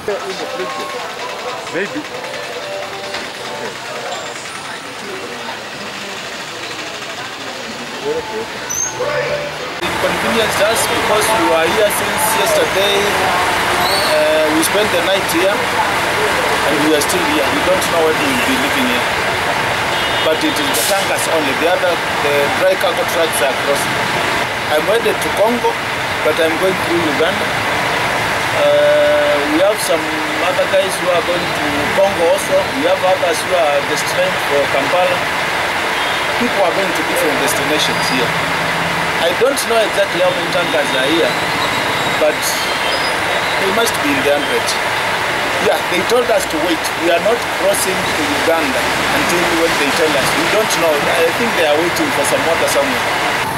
Maybe. Inconvenienced us because we were here since yesterday. We spent the night here and we are still here. We don't know when we will be living here. But it is the tankers only. The dry cargo trucks are crossing. I'm headed to Congo, but I'm going through Uganda. We have some other guys who are going to Congo also. We have others who are destined for Kampala. People are going to different destinations here. I don't know exactly how many tankers are here, but they must be in the hundreds. Yeah, they told us to wait. We are not crossing to Uganda until when they tell us. We don't know. I think they are waiting for some water somewhere.